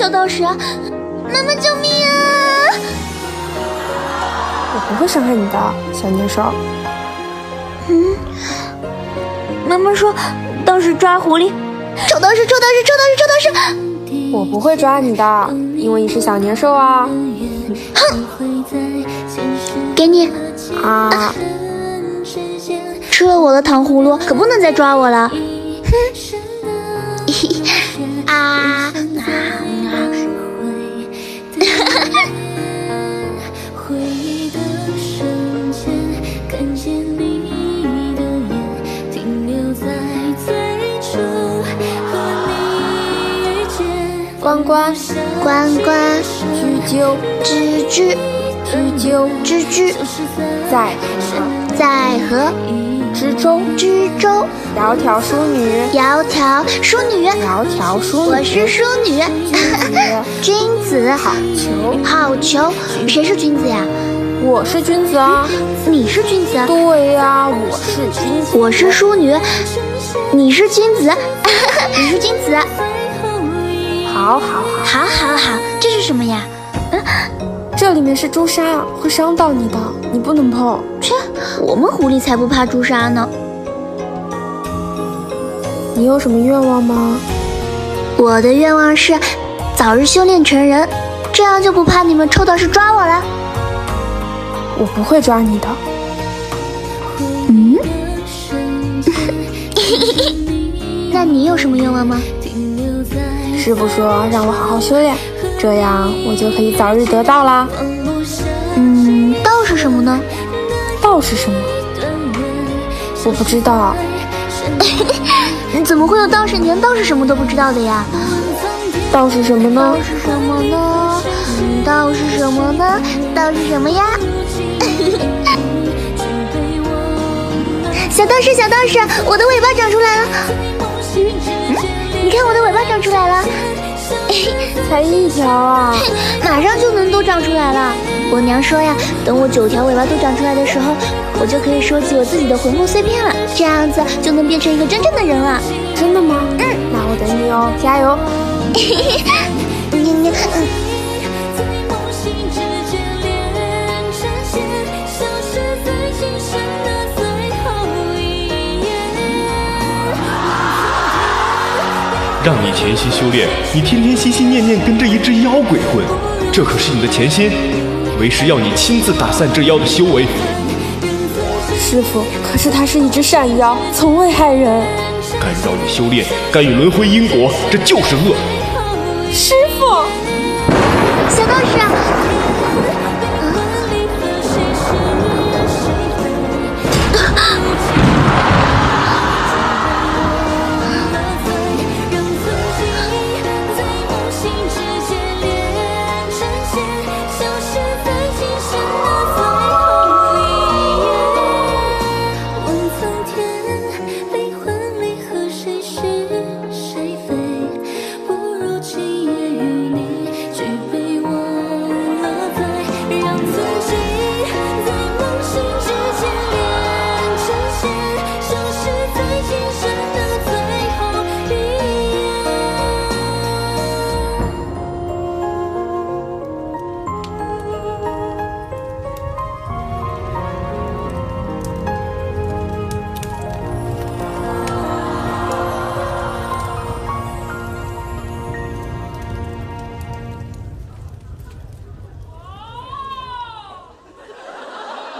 小道士啊！妈妈救命啊！ 我不会伤害你的，小年兽。 妈妈说道士抓狐狸，臭道士，臭道士，臭道士，臭道士！ 我不会抓你的，因为你是小年兽啊！ 哼，给你啊！ 吃了我的糖葫芦，可不能再抓我了！哼！啊！ 关关关关， 雎鸠， 知之， 雎鸠， 知之， 在在河之洲， 知州， 窈窕淑女， 窈窕淑女， 窈窕淑女， 我是淑女，君子好逑， 好逑，谁是君子呀？ 我是君子啊！ 你是君子？ 对呀，我是君子。 我是淑女，你是君子，你是君子。 好， 这是什么呀？ 这里面是朱砂，会伤到你的，你不能碰。 切，我们狐狸才不怕朱砂呢。 你有什么愿望吗？ 我的愿望是早日修炼成人，这样就不怕你们臭道士抓我了。 我不会抓你的。 那你有什么愿望吗？ 师傅说让我好好修炼，这样我就可以早日得道啦。 道是什么呢？ 道是什么？我不知道。 怎么会有道士？你连道是什么都不知道的呀？ 道是什么呢？ 道是什么呢？道是什么呢？道是什么呀？小道士，小道士，我的尾巴长出来了。你看我的尾巴长出来了。 才一条啊！ 马上就能都长出来了。我娘说呀，等我9条尾巴都长出来的时候，我就可以收集我自己的魂魄碎片了，这样子就能变成一个真正的人了。 真的吗？那我等你哦，加油！ 让你潜心修炼，你天天心心念念跟着一只妖鬼混，这可是你的前心，为师要你亲自打散这妖的修为。 师傅，可是他是一只善妖，从未害人。 干扰你修炼，干预轮回因果，这就是恶。 师傅， 小道士，